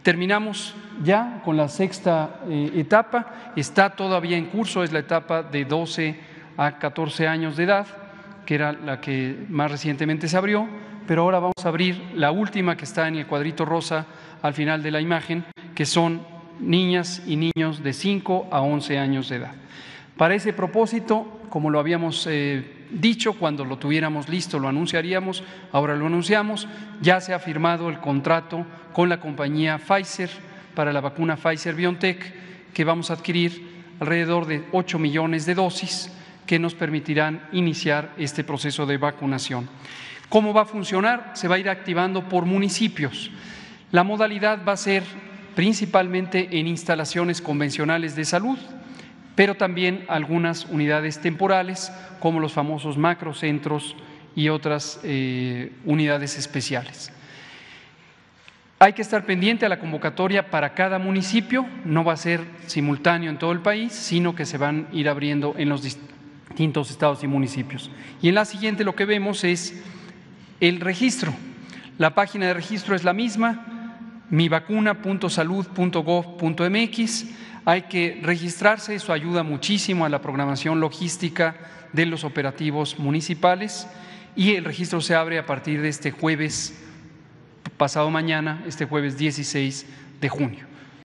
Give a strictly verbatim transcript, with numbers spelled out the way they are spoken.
Terminamos ya con la sexta eh, etapa, está todavía en curso, es la etapa de doce a catorce años de edad, que era la que más recientemente se abrió, pero ahora vamos a abrir la última que está en el cuadrito rosa al final de la imagen, que son niñas y niños de cinco a once años de edad. Para ese propósito, como lo habíamos eh, dicho, cuando lo tuviéramos listo lo anunciaríamos, ahora lo anunciamos, ya se ha firmado el contrato con la compañía Pfizer para la vacuna Pfizer-BioNTech, que vamos a adquirir alrededor de ocho millones de dosis que nos permitirán iniciar este proceso de vacunación. ¿Cómo va a funcionar? Se va a ir activando por municipios. La modalidad va a ser principalmente en instalaciones convencionales de salud, pero también algunas unidades temporales, como los famosos macrocentros y otras eh, unidades especiales. Hay que estar pendiente a la convocatoria para cada municipio, no va a ser simultáneo en todo el país, sino que se van a ir abriendo en los distintos estados y municipios. Y en la siguiente lo que vemos es el registro. La página de registro es la misma, mi vacuna punto salud punto gov punto mx. Hay que registrarse, eso ayuda muchísimo a la programación logística de los operativos municipales, y el registro se abre a partir de este jueves, pasado mañana, este jueves dieciséis de junio.